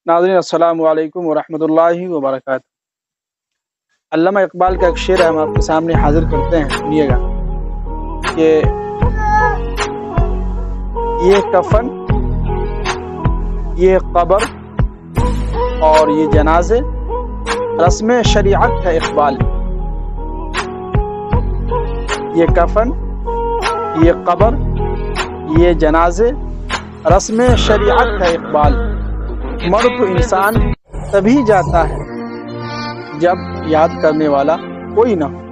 नाज़रीन अस्सलामु अलैकुम वरहमतुल्लाहि वबरकातुहू। अल्लामा इकबाल का एक शेर हम आपके सामने हाजिर करते हैं, सुनिएगा कि ये कफन, ये कब्र और ये जनाजे रस्म शरीअत है इकबाल। ये कफन, ये कब्र, ये जनाजे रस्म शरीअत है इकबाल। मर तो इंसान तभी जाता है जब याद करने वाला कोई ना हो।